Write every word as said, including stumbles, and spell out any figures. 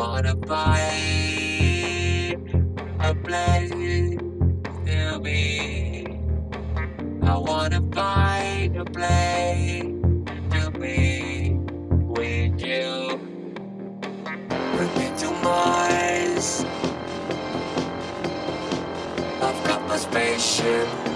wanna find a place to be. I wanna find a place to be with you. Bring me to Mars. I've got my spaceship.